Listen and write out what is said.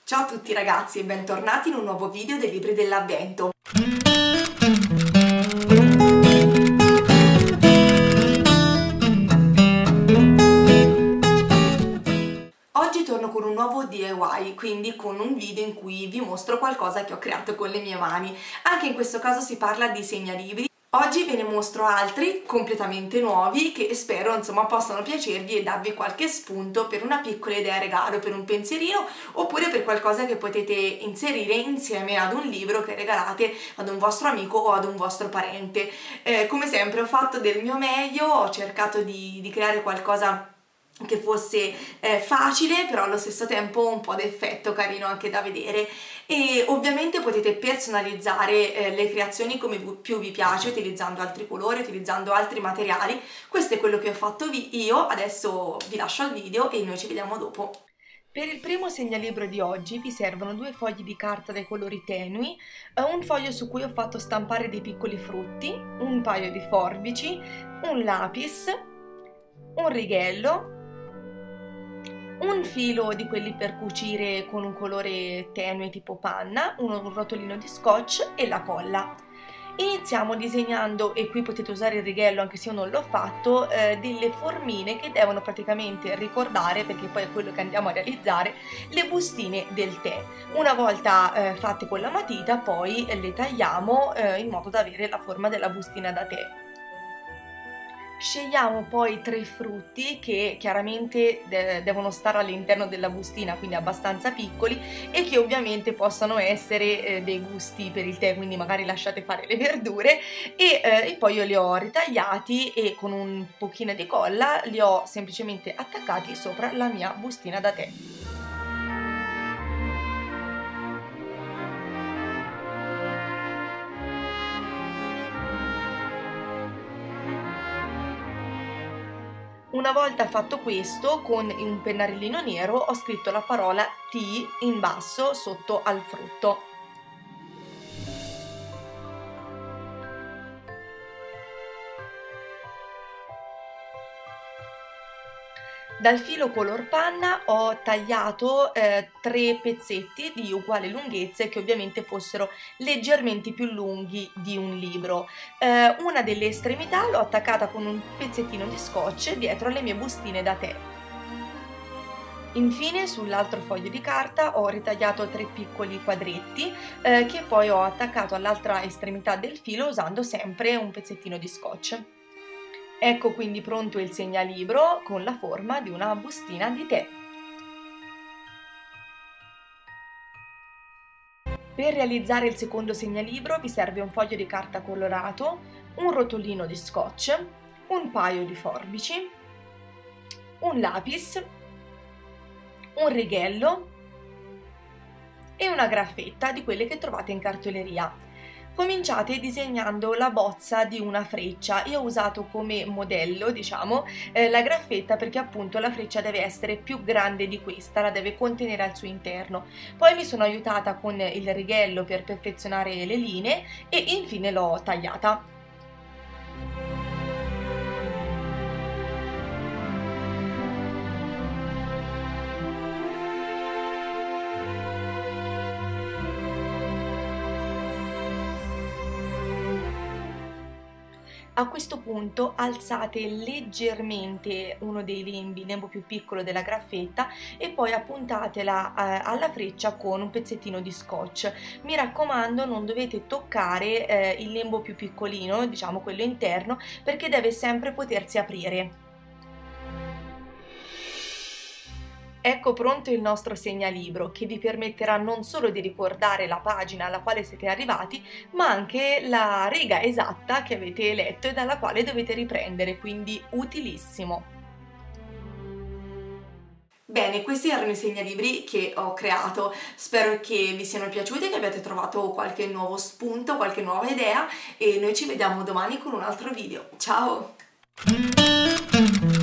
Ciao a tutti ragazzi e bentornati in un nuovo video dei libri dell'avvento. Oggi torno con un nuovo DIY, quindi con un video in cui vi mostro qualcosa che ho creato con le mie mani. Anche in questo caso si parla di segnalibri. Oggi ve ne mostro altri completamente nuovi che spero insomma possano piacervi e darvi qualche spunto per una piccola idea regalo, per un pensierino oppure per qualcosa che potete inserire insieme ad un libro che regalate ad un vostro amico o ad un vostro parente. Come sempre ho fatto del mio meglio, ho cercato di creare qualcosa che fosse facile però allo stesso tempo un po' d'effetto, carino anche da vedere, e ovviamente potete personalizzare le creazioni come più vi piace, utilizzando altri colori, utilizzando altri materiali. Questo è quello che ho fatto io, adesso vi lascio al video e noi ci vediamo dopo. Per il primo segnalibro di oggi vi servono 2 fogli di carta dai colori tenui, un foglio su cui ho fatto stampare dei piccoli frutti, un paio di forbici, un lapis, un righello, un filo di quelli per cucire con un colore tenue tipo panna, un rotolino di scotch e la colla. Iniziamo disegnando, e qui potete usare il righello anche se io non l'ho fatto, delle formine che devono praticamente ricordare, perché poi è quello che andiamo a realizzare, le bustine del tè. Una volta fatte con la matita poi le tagliamo in modo da avere la forma della bustina da tè. Scegliamo poi 3 frutti che chiaramente devono stare all'interno della bustina, quindi abbastanza piccoli, e che ovviamente possano essere dei gusti per il tè, quindi magari lasciate fare le verdure, e poi io li ho ritagliati e con un pochino di colla li ho semplicemente attaccati sopra la mia bustina da tè. Una volta fatto questo, con un pennarellino nero ho scritto la parola Tea in basso sotto al frutto. Dal filo color panna ho tagliato 3 pezzetti di uguale lunghezza che ovviamente fossero leggermente più lunghi di un libro. Una delle estremità l'ho attaccata con un pezzettino di scotch dietro alle mie bustine da tè. Infine sull'altro foglio di carta ho ritagliato 3 piccoli quadretti che poi ho attaccato all'altra estremità del filo usando sempre un pezzettino di scotch. Ecco quindi pronto il segnalibro con la forma di una bustina di tè. Per realizzare il secondo segnalibro vi serve un foglio di carta colorato, un rotolino di scotch, un paio di forbici, un lapis, un righello e una graffetta di quelle che trovate in cartoleria. Cominciate disegnando la bozza di una freccia. Io ho usato come modello, diciamo, la graffetta perché appunto la freccia deve essere più grande di questa, la deve contenere al suo interno. Poi mi sono aiutata con il righello per perfezionare le linee e infine l'ho tagliata. A questo punto alzate leggermente uno dei lembi, il lembo più piccolo della graffetta, e poi appuntatela alla freccia con un pezzettino di scotch. Mi raccomando, non dovete toccare il lembo più piccolino, diciamo quello interno, perché deve sempre potersi aprire. Ecco pronto il nostro segnalibro, che vi permetterà non solo di ricordare la pagina alla quale siete arrivati, ma anche la riga esatta che avete letto e dalla quale dovete riprendere, quindi utilissimo. Bene, questi erano i segnalibri che ho creato, spero che vi siano piaciuti, che abbiate trovato qualche nuovo spunto, qualche nuova idea, e noi ci vediamo domani con un altro video. Ciao!